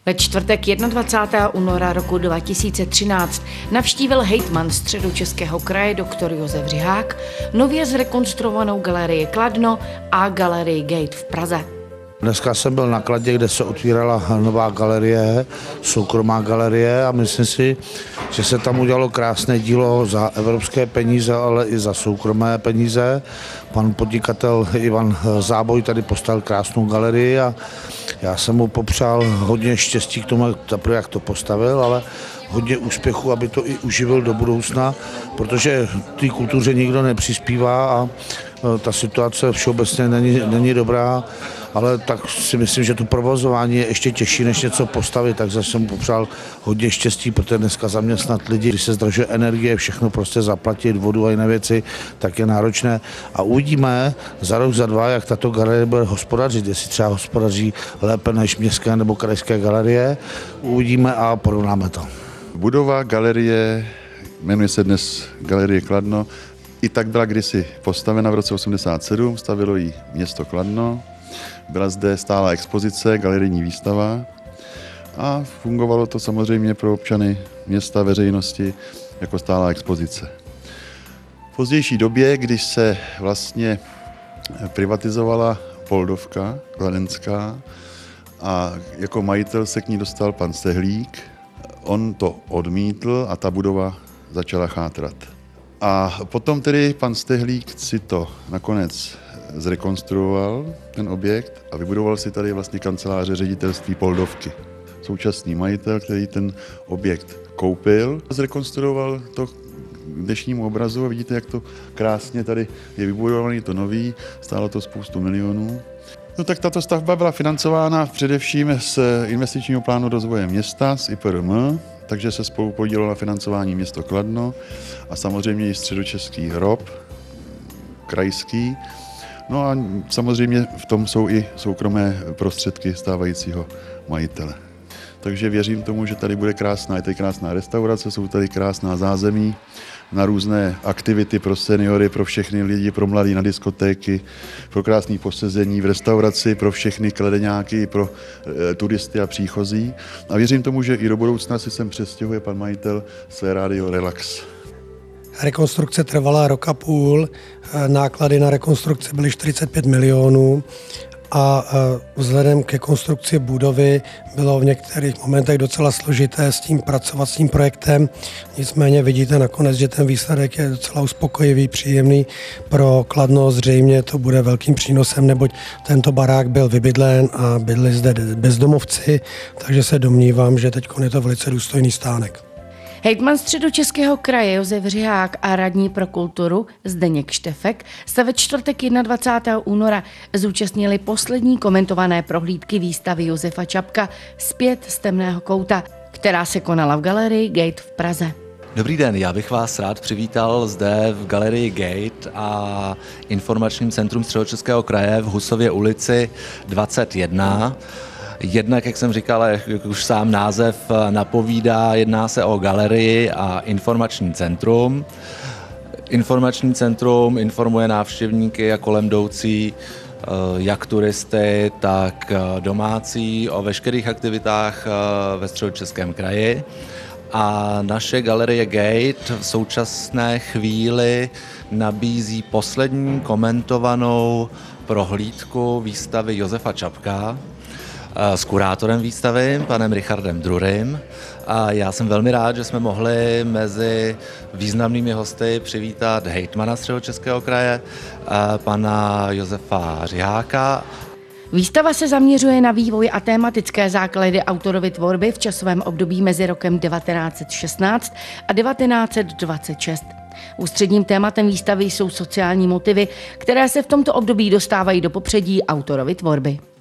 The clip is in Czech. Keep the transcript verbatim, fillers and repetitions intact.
Ve čtvrtek dvacátého prvního února roku dva tisíce třináct navštívil hejtman Středočeského kraje doktor Josef Řihák nově zrekonstruovanou galerii Kladno a galerii Gate v Praze. Dneska jsem byl na Kladně, kde se otvírala nová galerie, soukromá galerie, a myslím si, že se tam udělalo krásné dílo za evropské peníze, ale i za soukromé peníze. Pan podnikatel Ivan Záboj tady postavil krásnou galerii a já jsem mu popřál hodně štěstí k tomu, jak to postavil, ale hodně úspěchu, aby to i uživil do budoucna, protože té kultuře nikdo nepřispívá a ta situace všeobecně není, není dobrá, ale tak si myslím, že to provozování je ještě těžší, než něco postavit, takže jsem mu popřál hodně štěstí, protože dneska zaměstnat lidi, když se zdražuje energie, všechno prostě zaplatit, vodu a jiné věci, tak je náročné. A uvidíme za rok, za dva, jak tato galerie bude hospodařit, jestli třeba hospodaří lépe než městské nebo krajské galerie. Uvidíme a porovnáme to. Budova galerie, jmenuje se dnes Galerie Kladno, i tak byla kdysi postavena v roce osmdesát sedm, stavilo ji město Kladno, byla zde stálá expozice, galerijní výstava a fungovalo to samozřejmě pro občany města, veřejnosti jako stálá expozice. V pozdější době, když se vlastně privatizovala Poldovka kladenská a jako majitel se k ní dostal pan Stehlík, on to odmítl a ta budova začala chátrat. A potom tedy pan Stehlík si to nakonec zrekonstruoval, ten objekt, a vybudoval si tady vlastně kanceláře ředitelství Poldovky. Současný majitel, který ten objekt koupil, zrekonstruoval to k dnešnímu obrazu a vidíte, jak to krásně tady je vybudovaný, to nový, stálo to spoustu milionů. No tak tato stavba byla financována především z investičního plánu rozvoje města, z I P R M, takže se spolu podílelo na financování město Kladno a samozřejmě i Středočeský R O P, krajský. No a samozřejmě v tom jsou i soukromé prostředky stávajícího majitele. Takže věřím tomu, že tady bude krásná, je tady krásná restaurace, jsou tady krásná zázemí na různé aktivity pro seniory, pro všechny lidi, pro mladý na diskotéky, pro krásné posezení v restauraci, pro všechny kledeňáky, pro e, turisty a příchozí. A věřím tomu, že i do budoucna si sem přestěhuje pan majitel své rádio Relax. Rekonstrukce trvala rok a půl, náklady na rekonstrukci byly čtyřicet pět milionů a vzhledem ke konstrukci budovy bylo v některých momentech docela složité s tím pracovat, s tím projektem. Nicméně vidíte nakonec, že ten výsledek je docela uspokojivý, příjemný pro Kladno. Zřejmě to bude velkým přínosem, neboť tento barák byl vybydlen a bydli zde bezdomovci, takže se domnívám, že teď je to velice důstojný stánek. Hejtman Středočeského kraje Josef Řihák a radní pro kulturu Zdeněk Štefek se ve čtvrtek dvacátého prvního února zúčastnili poslední komentované prohlídky výstavy Josefa Čapka Zpět z temného kouta, která se konala v galerii Gate v Praze. Dobrý den, já bych vás rád přivítal zde v galerii Gate a informačním centrum Středočeského kraje v Husově ulici dvacet jedna. Jednak, jak jsem říkal, jak už sám název napovídá, jedná se o galerii a informační centrum. Informační centrum informuje návštěvníky a kolem jdoucí, jak turisty, tak domácí, o veškerých aktivitách ve Středočeském kraji. A naše galerie Gate v současné chvíli nabízí poslední komentovanou prohlídku výstavy Josefa Čapka s kurátorem výstavy, panem Richardem Drurym. A já jsem velmi rád, že jsme mohli mezi významnými hosty přivítat hejtmana Středočeského kraje, pana Josefa Řiháka. Výstava se zaměřuje na vývoj a tématické základy autorovy tvorby v časovém období mezi rokem devatenáct set šestnáct a devatenáct set dvacet šest. Ústředním tématem výstavy jsou sociální motivy, které se v tomto období dostávají do popředí autorovy tvorby.